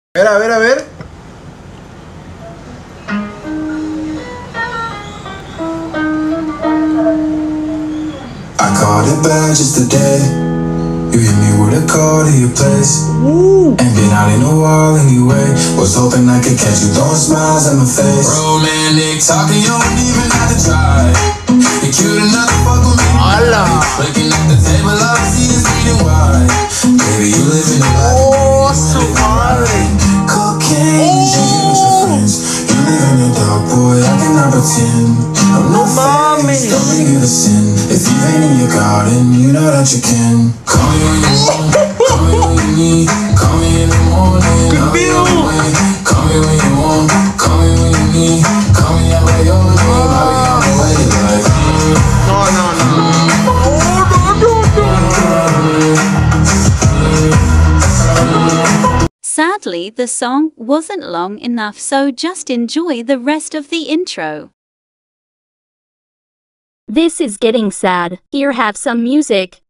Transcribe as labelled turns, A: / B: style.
A: A ver, a ver.
B: I caught it bad just today. You hit me with a call to your place. Ain't been out in a while anyway. Was hoping I could catch you throwing smiles at my face. Romantic talking, you don't even have to try. You're cute enough to fuck with me. Looking at the table, all I see is bleeding wide. Baby, you live in the life. Cocaine, drinking with your friends. You live in the dark, boy, I cannot pretend. I'm no face, don't make it a sin. If you've been in your garden, you know that you can. Call me when you want, call me when you need. Call me in the morning, I'll be on the way. Call me when you want, call me when you need. Call me out by your name, I'll be on the way. Like,
C: Sadly, the song wasn't long enough, so just enjoy the rest of the intro.
D: This is getting sad. Here, have some music.